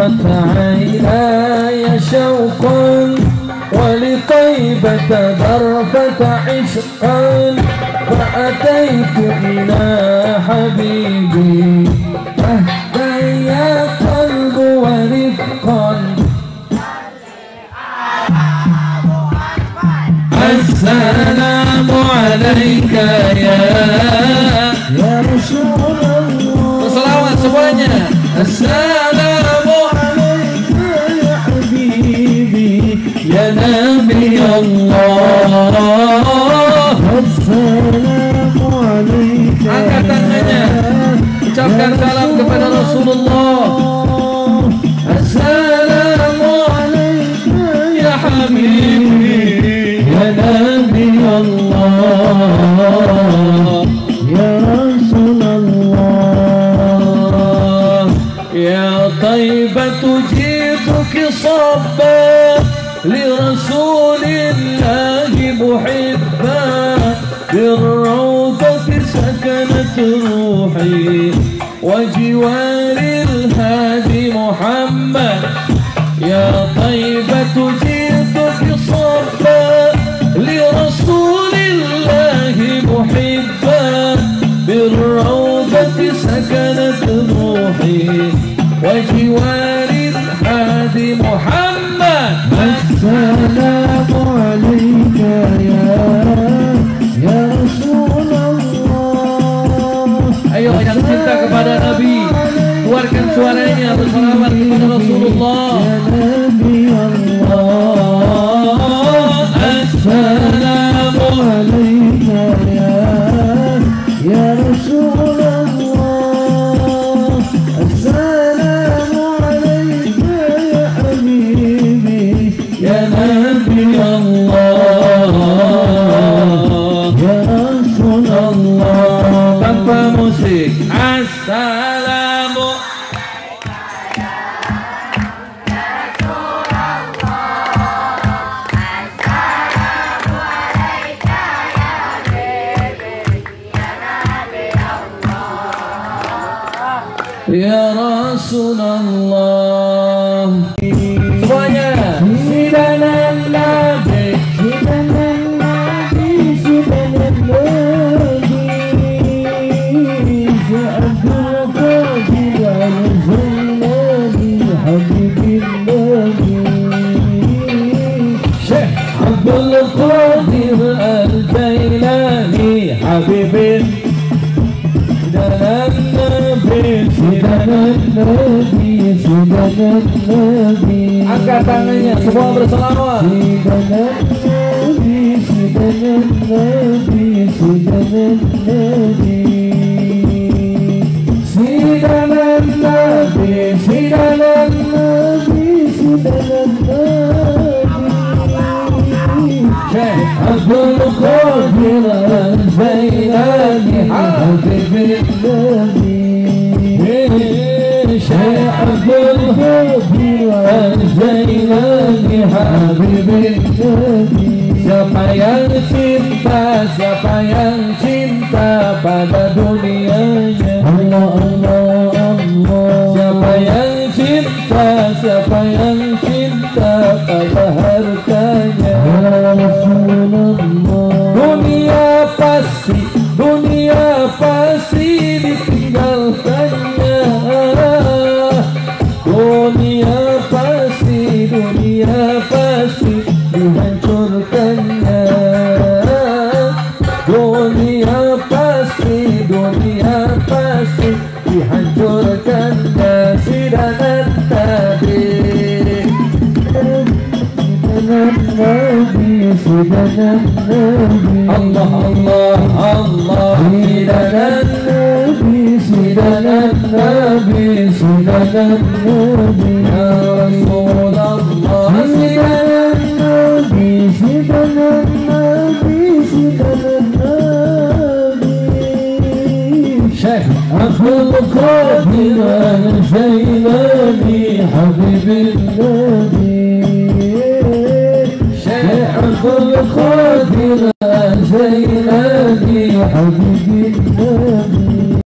ذرفت عيناي شوقا ولطيبة ذرفت عشقا فأتيت إلى حبيبي أهدى يا قلب ورفقا السلام عليك يا رسول الله. Selawat semuanya. Assalamu alayka ya habibi ya nabi Allah. Assalamu alayka. Angkat tangannya, ucapkan salam kepada Rasulullah. Assalamu alayka ya habibi ya nabi Allah ya Rasulullah. Ya taibatu jituki sabba li rasulillahi muhibba birrawdati sakanat ruhi wa jiwaril hadi Muhammad. Ya taibatu jituki sabba li rasulillahi muhibba birrawdati sakanat ruhi وجوار الهادي محمد. السلام عليك يا رسول الله. Ayo yang cinta kepada Nabi, keluarkan suaranya bersalawat kepada Rasulullah. Ya Nabi Allah. Assalamu alayka ya Rasulullah. Ya Nabi Allah ya Rasulullah. Tanpa musik. Assalamu ya Rasulullah. Semuanya. Sidanan Nabi, sidanan Nabi, sidanan Nabi. Abdul Qadir al-Jailani, Habibin Nabi. Syekh Abdul Qadir al-Jailani, Habibin Sidanan Nabi, sidanan Nabi, sidanan Nabi. Angkat tangannya semua berselawat. Sidanan Nabi, sidanan Nabi, sidanan Nabi. Sidanan Nabi, sidanan Nabi, sidanan Nabi. Syekh Abdul Qadir al-Jailani, Habibin Nabi. Syekh Abdul Qadir al-Jailani, Habibin Nabi. Siapa yang cinta pada dunianya, Allah Allah Allah. Siapa yang cinta pada hartanya, Rasulullah. Dunia pasti ditinggalkannya. Dunia pasti dihancurkannya. Dunia pasti dihancurkannya. Sidanan Nabi, sidanan Nabi, sidanan Nabi. Allah Allah Allah. Sidanan Nabi, sidanan Nabi, sidanan Nabi. Ya Rasulullah. Sidanan Nabi, sidanan Nabi, sidanan Nabi. Syekh Abdul Qadir al-Jailani, Habibin Nabi. Syekh Abdul Qadir al-Jailani, Habibin Nabi.